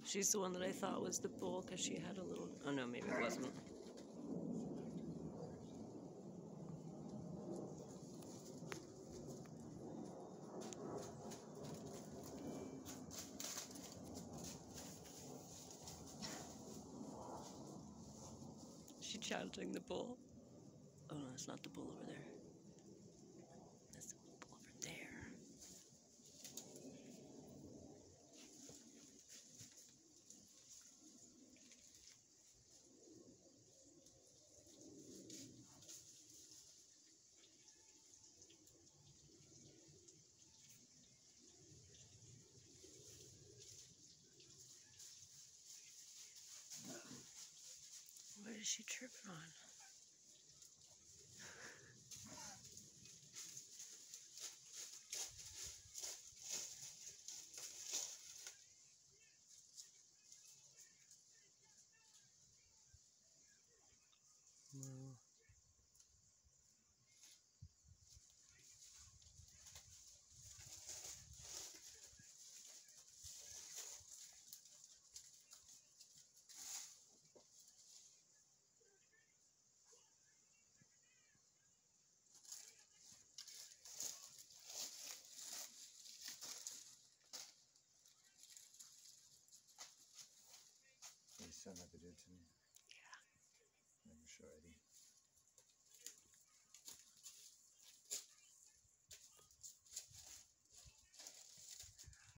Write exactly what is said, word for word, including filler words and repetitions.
She's the one that I thought was the bull because she had a little. Oh no, maybe it wasn't. She chanting the bull. Oh no, it's not the bull over there. That's the bull over there. What is she tripping on? Moo. You sound like a dude to me. Yeah. I'm sure, Eddie.